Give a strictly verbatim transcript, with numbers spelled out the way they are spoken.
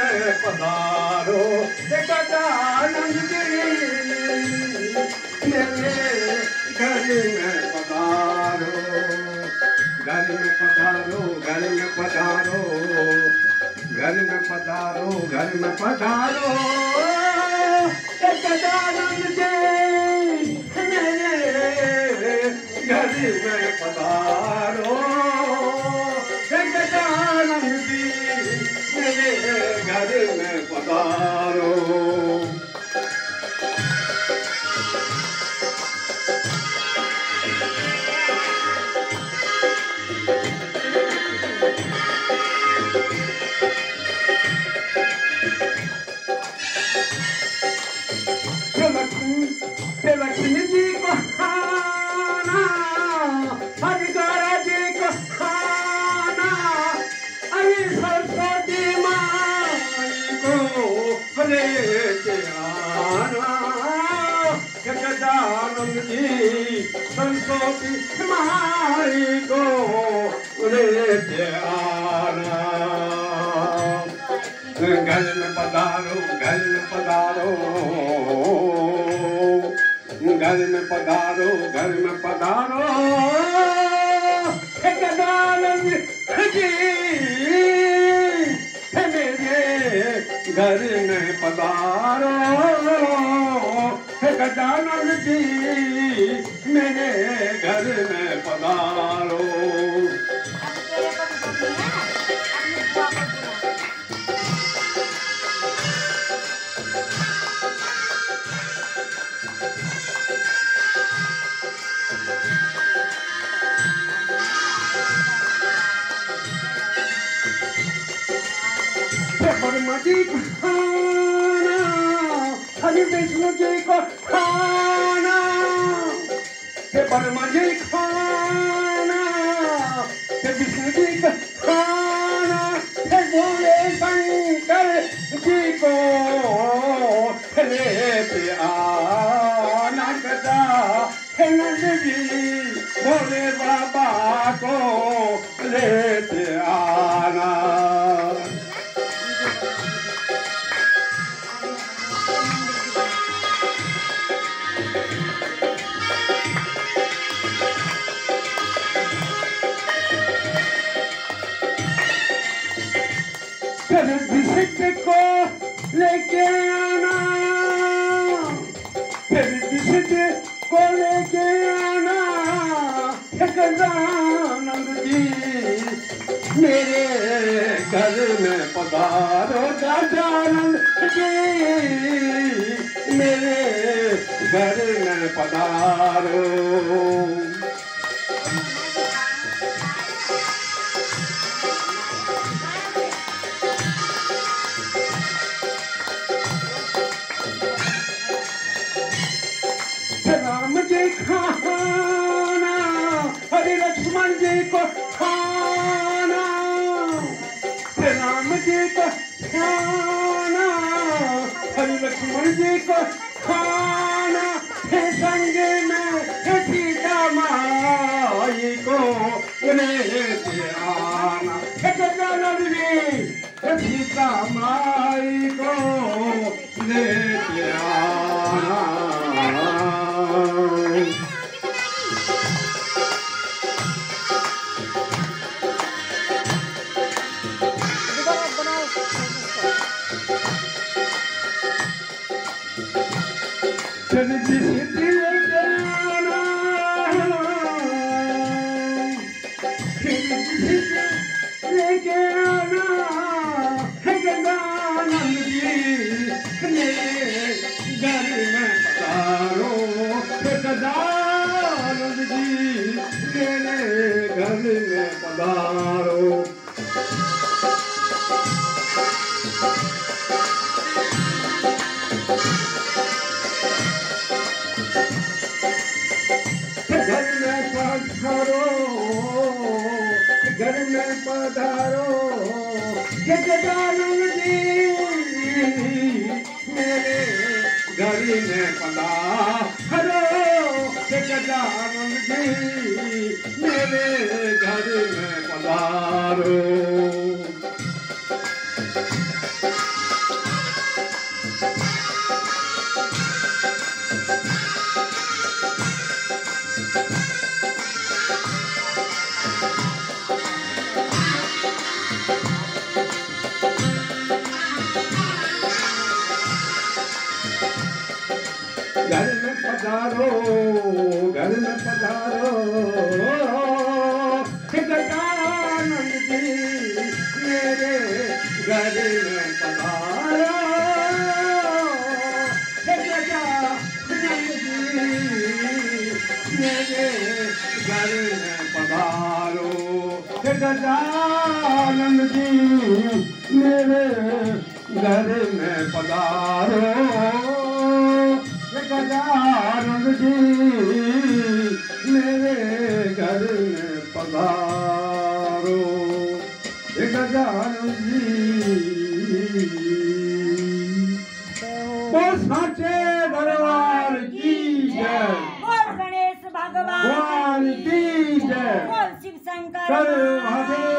में पधारो गजानन जी मेरे घर में पधारो घर में पधारो घर में पधारो घर में पधारो घर में पधारो गजानन जी मेरे घर में पधारो गजानन जी मेरे घर में पधारो लक्ष्मी जी को खाना हरिद्वारा जी को खाना अरे सरस्वती माई को लेके आना गजानन जी सरस्वती माई को लेके आना घर में पधारो घर में पधारो घर में पधारो घर में पधारो गजानन जी मेरे घर में पधारो गजानन जी मेरे घर में पधारो ब्रह्मा जी को खाना हरि विष्णु जी को खाना हे ब्रह्मा जी खाना हे विष्णु जी को खाना हे भोले शंकर जी को लेते आना गजा हे नंद जी भोले बाबा को लेते आना फिर को लेके आना फिर को लेके आना गजानन जी मेरे घर में पधारो गजानन जी मेरे घर में पधारो राम जी खाना हरि लक्ष्मण जी को खाना राम जी को खाना हरि लक्ष्मण जी को खाना हे संग में हे सीता माई को लेते आना हे गजानन जी हे सीता माई को लेते आना सिद्धि सिद्धि लेके आना सिद्धि सिद्धि लेके आना गजानन जी मेरे घर में पधारो गजानन जी मेरे घर में पधारो घर में पधारो गजानन जी मेरे घर में पधारो गजानन जी मेरे घर में पधारो पधारो गजानन जी मेरे घर में पधारो गजानन जी मेरे घर में पधारो गजानन जी मेरे घर में पधारो गजानन जी मेरे घर में पधारो गजानन जी बोल साचे दरबार की जय बोल गणेश भगवान की जय बोल शिव शंकर महादेव